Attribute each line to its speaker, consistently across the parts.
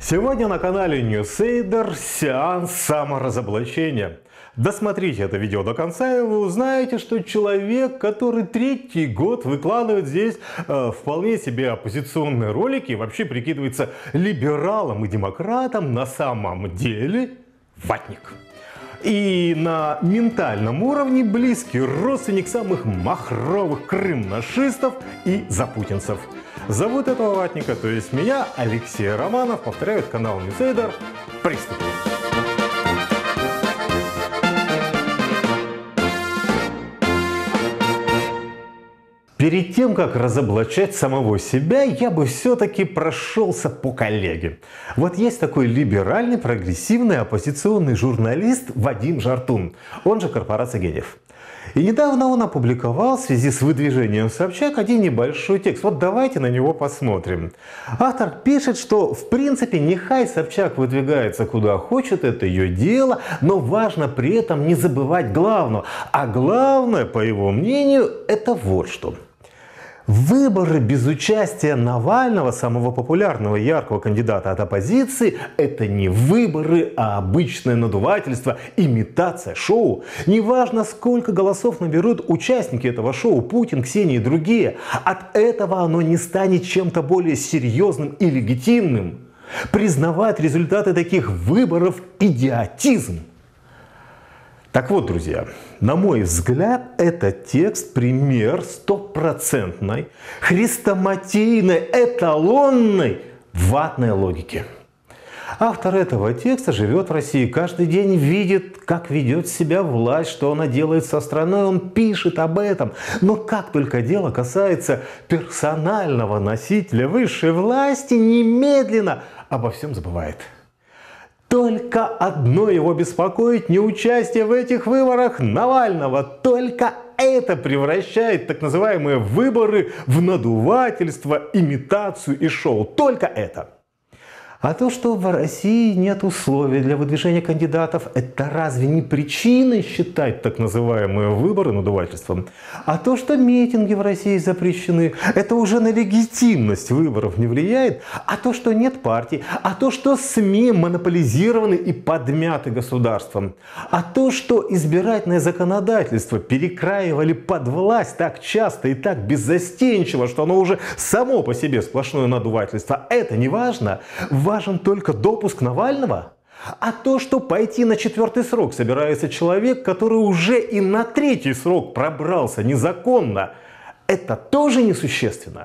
Speaker 1: Сегодня на канале Ньюсейдер сеанс саморазоблачения. Досмотрите это видео до конца, и вы узнаете, что человек, который третий год выкладывает здесь вполне себе оппозиционные ролики, вообще прикидывается либералом и демократом, на самом деле ватник. И на ментальном уровне близкий родственник самых махровых крым-нашистов и запутинцев. Зовут этого ватника, то есть меня, Алексей Романов, повторяют канал Ньюсейдер. Приступим. Перед тем, как разоблачать самого себя, я бы все-таки прошелся по коллеге. Вот есть такой либеральный, прогрессивный, оппозиционный журналист Вадим Жартун, он же Корпорация Гениев. И недавно он опубликовал в связи с выдвижением Собчак один небольшой текст. Вот давайте на него посмотрим. Автор пишет, что в принципе нехай Собчак выдвигается куда хочет, это ее дело, но важно при этом не забывать главного. А главное, по его мнению, это вот что. Выборы без участия Навального, самого популярного и яркого кандидата от оппозиции, это не выборы, а обычное надувательство, имитация шоу. Неважно, сколько голосов наберут участники этого шоу, Путин, Ксения и другие, от этого оно не станет чем-то более серьезным и легитимным. Признавать результаты таких выборов – идиотизм. Так вот, друзья, на мой взгляд, этот текст – пример стопроцентной, хрестоматийной, эталонной ватной логики. Автор этого текста живет в России, каждый день видит, как ведет себя власть, что она делает со страной, он пишет об этом. Но как только дело касается персонального носителя высшей власти, немедленно обо всем забывает. Только одно его беспокоит: неучастие в этих выборах Навального. Только это превращает так называемые выборы в надувательство, имитацию и шоу. Только это. А то, что в России нет условий для выдвижения кандидатов, это разве не причиной считать так называемые выборы надувательством? А то, что митинги в России запрещены, это уже на легитимность выборов не влияет? А то, что нет партий? А то, что СМИ монополизированы и подмяты государством? А то, что избирательное законодательство перекраивали под власть так часто и так беззастенчиво, что оно уже само по себе сплошное надувательство, это не важно? Важен только допуск Навального? А то, что пойти на 4-й срок собирается человек, который уже и на 3-й срок пробрался незаконно, это тоже несущественно.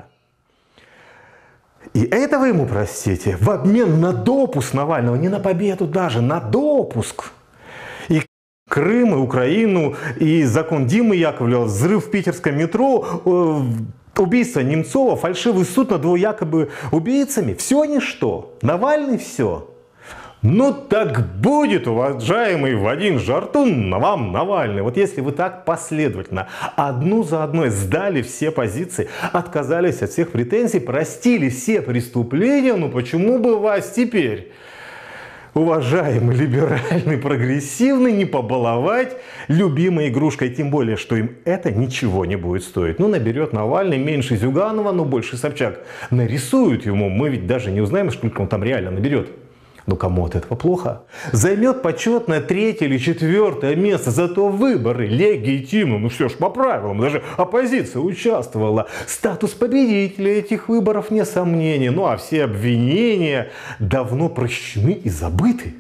Speaker 1: И это вы ему простите в обмен на допуск Навального, не на победу даже, на допуск. И Крым, и Украину, и закон Димы Яковлева, взрыв в питерском метро, убийство Немцова, фальшивый суд над его якобы убийцами. Все ничто. Навальный все. Ну так будет, уважаемый Вадим Жартун, вам Навальный. Вот если вы так последовательно одну за одной сдали все позиции, отказались от всех претензий, простили все преступления, ну почему бы вас теперь, уважаемый либеральный, прогрессивный, не побаловать любимой игрушкой, тем более, что им это ничего не будет стоить. Ну, наберет Навальный меньше Зюганова, но больше Собчак. Нарисуют ему, мы ведь даже не узнаем, сколько он там реально наберет. Но кому от этого плохо? Займет почетное 3-е или 4-е место, зато выборы легитимны. Ну все ж по правилам, даже оппозиция участвовала. Статус победителя этих выборов не сомнений. Ну а все обвинения давно прощены и забыты.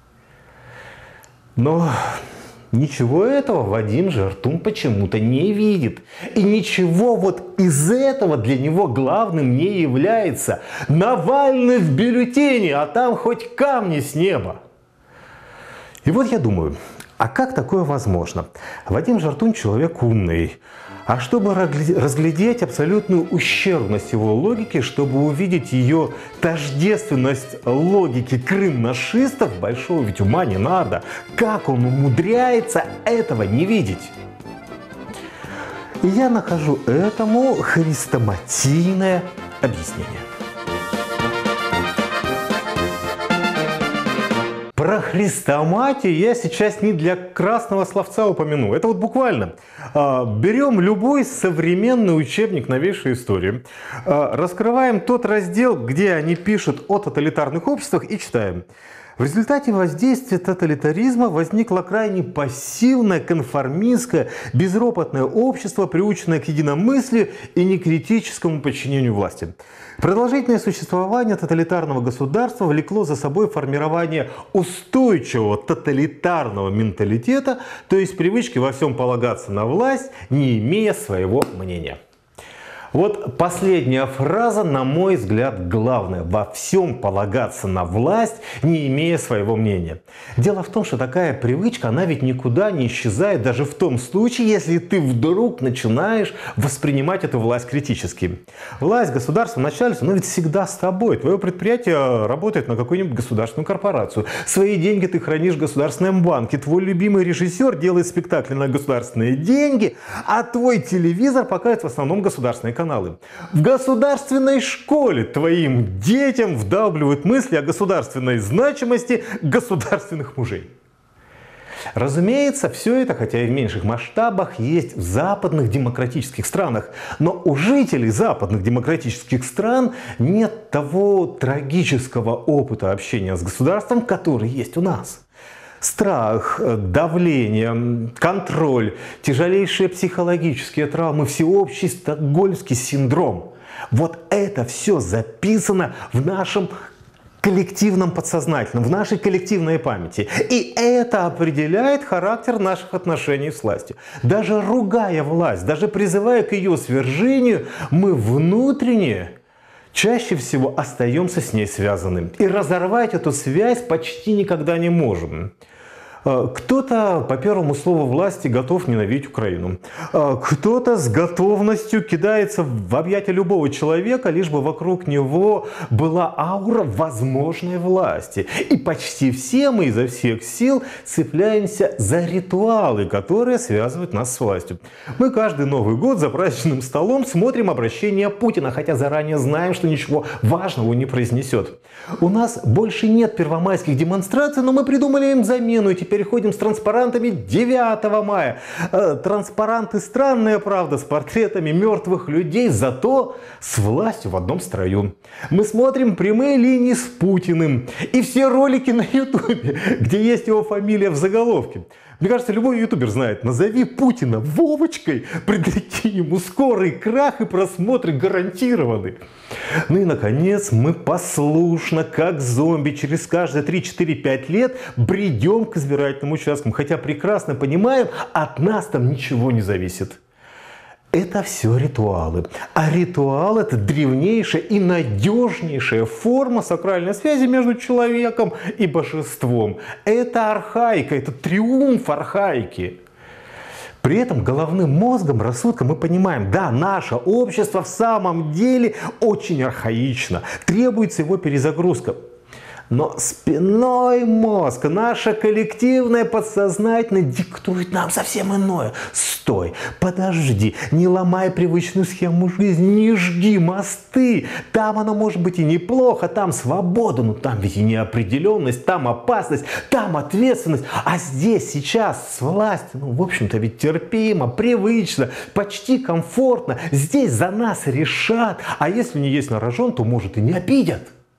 Speaker 1: Но ничего этого Вадим Жартун почему-то не видит. И ничего вот из этого для него главным не является. Навальный в бюллетене, а там хоть камни с неба. И вот я думаю, а как такое возможно? Вадим Жартун человек умный. А чтобы разглядеть абсолютную ущербность его логики, чтобы увидеть ее тождественность логики крым-нашистов, большого ведь ума не надо. Как он умудряется этого не видеть? И я нахожу этому хрестоматийное объяснение. Про хрестоматию я сейчас не для красного словца упомяну. Это вот буквально. Берем любой современный учебник новейшей истории, раскрываем тот раздел, где они пишут о тоталитарных обществах и читаем. В результате воздействия тоталитаризма возникло крайне пассивное, конформистское, безропотное общество, приученное к единомыслию и некритическому подчинению власти. Продолжительное существование тоталитарного государства влекло за собой формирование устойчивого тоталитарного менталитета, то есть привычки во всем полагаться на власть, не имея своего мнения. Вот последняя фраза, на мой взгляд, главная. Во всем полагаться на власть, не имея своего мнения. Дело в том, что такая привычка, она ведь никуда не исчезает, даже в том случае, если ты вдруг начинаешь воспринимать эту власть критически. Власть, государство, начальство, ведь всегда с тобой. Твое предприятие работает на какую-нибудь государственную корпорацию. Свои деньги ты хранишь в государственном банке. Твой любимый режиссер делает спектакли на государственные деньги, а твой телевизор показывает в основном государственные каналы. В государственной школе твоим детям вдалбливают мысли о государственной значимости государственных мужей. Разумеется, все это, хотя и в меньших масштабах, есть в западных демократических странах. Но у жителей западных демократических стран нет того трагического опыта общения с государством, который есть у нас. Страх, давление, контроль, тяжелейшие психологические травмы, всеобщий стокгольмский синдром. Вот это все записано в нашем коллективном подсознательном, в нашей коллективной памяти. И это определяет характер наших отношений с властью. Даже ругая власть, даже призывая к ее свержению, мы внутренне чаще всего остаемся с ней связанным. И разорвать эту связь почти никогда не можем. Кто-то по первому слову власти готов ненавидеть Украину. Кто-то с готовностью кидается в объятия любого человека, лишь бы вокруг него была аура возможной власти. И почти все мы изо всех сил цепляемся за ритуалы, которые связывают нас с властью. Мы каждый Новый год за праздничным столом смотрим обращение Путина, хотя заранее знаем, что ничего важного он не произнесет. У нас больше нет первомайских демонстраций, но мы придумали им замену, и теперь ходим с транспарантами 9 мая. Транспаранты странные, правда, с портретами мертвых людей, зато с властью в одном строю. Мы смотрим прямые линии с Путиным и все ролики на ютубе, где есть его фамилия в заголовке. Мне кажется, любой ютубер знает: назови Путина Вовочкой, предреки ему скорый крах и просмотры гарантированы. Ну и, наконец, мы послушно, как зомби, через каждые 3-4-5 лет бредем к избирательным участкам, хотя прекрасно понимаем, от нас там ничего не зависит. Это все ритуалы. А ритуал — это древнейшая и надежнейшая форма сакральной связи между человеком и божеством. Это архаика, это триумф архаики. При этом головным мозгом, рассудком мы понимаем: да, наше общество в самом деле очень архаично, требуется его перезагрузка. Но спинной мозг, наше коллективное подсознательное диктует нам совсем иное. Стой, подожди, не ломай привычную схему жизни, не жги мосты. Там оно может быть и неплохо, там свобода, но там ведь и неопределенность, там опасность, там ответственность. А здесь, сейчас, с властью, в общем-то, ведь терпимо, привычно, почти комфортно. Здесь за нас решат, а если не есть на рожон, то, может, и не обидят.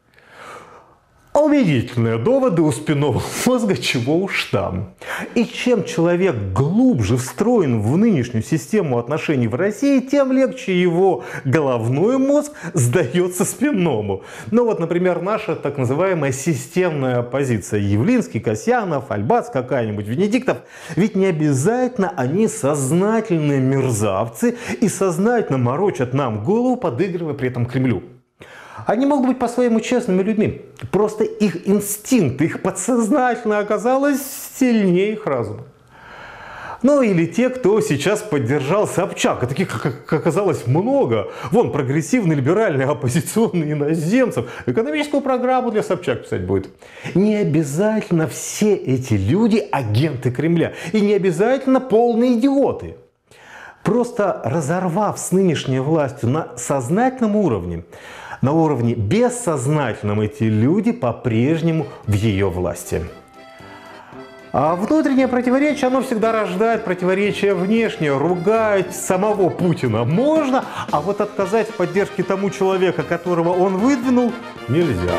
Speaker 1: Убедительные доводы у спинного мозга, чего уж там. И чем человек глубже встроен в нынешнюю систему отношений в России, тем легче его головной мозг сдается спинному. Ну вот, например, наша так называемая системная оппозиция. Явлинский, Касьянов, Альбац какая-нибудь, Венедиктов. Ведь не обязательно они сознательные мерзавцы и сознательно морочат нам голову, подыгрывая при этом Кремлю. Они могут быть по-своему честными людьми. Просто их инстинкт, их подсознательно оказалось сильнее их разума. Ну или те, кто сейчас поддержал Собчак. И таких, как оказалось, много. Вон, прогрессивные, либеральные, оппозиционные иноземцев. Экономическую программу для Собчак писать будет. Не обязательно все эти люди агенты Кремля. И не обязательно полные идиоты. Просто разорвав с нынешней властью на сознательном уровне, на уровне бессознательном, эти люди по-прежнему в ее власти. А внутреннее противоречие, оно всегда рождает противоречие внешнее. Ругать самого Путина можно, а вот отказать в поддержке тому человека, которого он выдвинул, нельзя.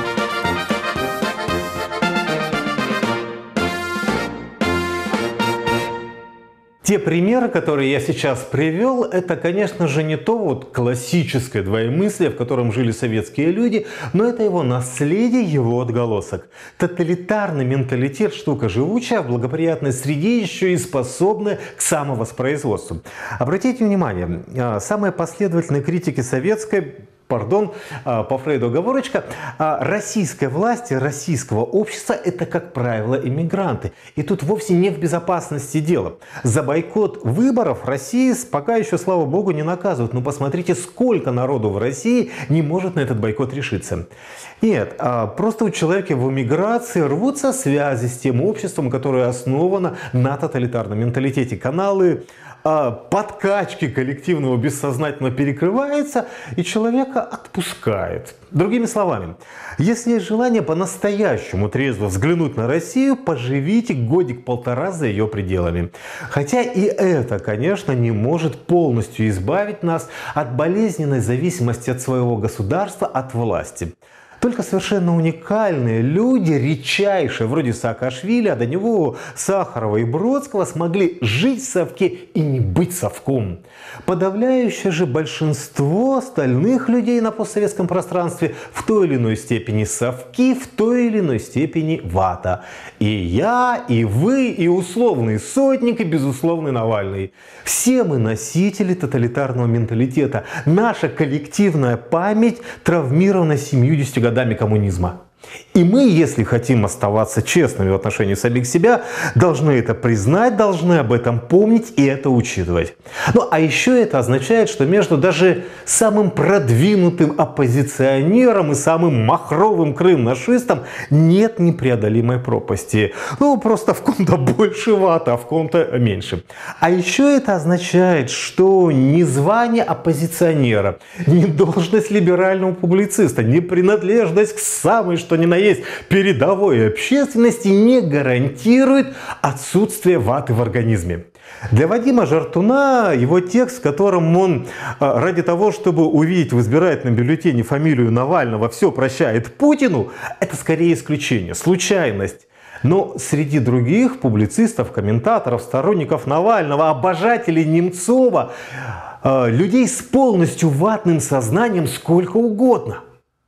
Speaker 1: Те примеры, которые я сейчас привел, это, конечно же, не то вот классическое двоемыслие, в котором жили советские люди, но это его наследие, его отголосок. Тоталитарный менталитет – штука живучая, в благоприятной среде еще и способная к самовоспроизводству. Обратите внимание, самые последовательные критики советской, по Фрейду оговорочка, российской власти, российского общества – это, как правило, иммигранты. И тут вовсе не в безопасности дело. За бойкот выборов России пока еще, слава богу, не наказывают. Но посмотрите, сколько народу в России не может на этот бойкот решиться. Нет, просто у человека в эмиграции рвутся связи с тем обществом, которое основано на тоталитарном менталитете. Каналы подкачки коллективного бессознательного перекрывается, и человека отпускает. Другими словами, если есть желание по-настоящему трезво взглянуть на Россию, поживите годик-полтора за ее пределами. Хотя и это, конечно, не может полностью избавить нас от болезненной зависимости от своего государства, от власти. Только совершенно уникальные люди, редчайшие, вроде Саакашвили, а до него Сахарова и Бродского, смогли жить в совке и не быть совком. Подавляющее же большинство остальных людей на постсоветском пространстве в той или иной степени совки, в той или иной степени вата. И я, и вы, и условный Сотник, и безусловный Навальный. Все мы носители тоталитарного менталитета. Наша коллективная память травмирована 70 годами коммунизма. И мы, если хотим оставаться честными в отношении самих себя, должны это признать, должны об этом помнить и это учитывать. Ну а еще это означает, что между даже самым продвинутым оппозиционером и самым махровым крым-нашистом нет непреодолимой пропасти. Ну просто в ком-то больше вата, а в ком-то меньше. А еще это означает, что ни звание оппозиционера, ни должность либерального публициста, ни принадлежность к самой что ни на есть передовой общественности не гарантирует отсутствие ваты в организме. Для Вадима Жартуна его текст, в котором он ради того, чтобы увидеть в избирательном бюллетене фамилию Навального, все прощает Путину, это скорее исключение, случайность. Но среди других публицистов, комментаторов, сторонников Навального, обожателей Немцова, людей с полностью ватным сознанием сколько угодно.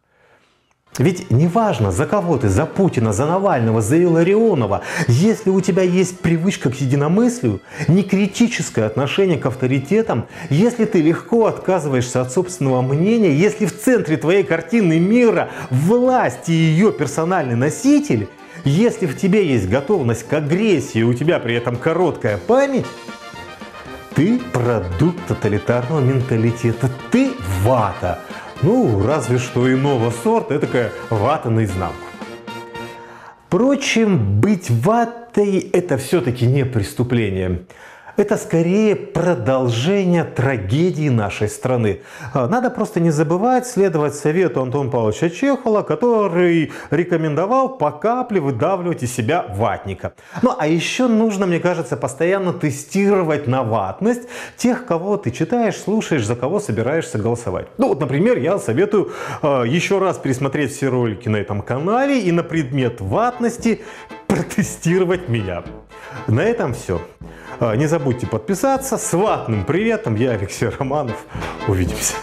Speaker 1: Ведь неважно, за кого ты, за Путина, за Навального, за Илларионова, если у тебя есть привычка к единомыслию, некритическое отношение к авторитетам, если ты легко отказываешься от собственного мнения, если в центре твоей картины мира власть и ее персональный носитель, если в тебе есть готовность к агрессии, у тебя при этом короткая память, ты продукт тоталитарного менталитета, ты вата. Ну, разве что иного сорта, это такая вата наизнанку. Впрочем, быть ватой – это все-таки не преступление. Это скорее продолжение трагедии нашей страны. Надо просто не забывать следовать совету Антона Павловича Чехова, который рекомендовал по капле выдавливать из себя ватника. Ну а еще нужно, мне кажется, постоянно тестировать на ватность тех, кого ты читаешь, слушаешь, за кого собираешься голосовать. Ну вот, например, я советую еще раз пересмотреть все ролики на этом канале и на предмет ватности протестировать меня. На этом все. Не забудьте подписаться. С ватным приветом. Я Алексей Романов. Увидимся.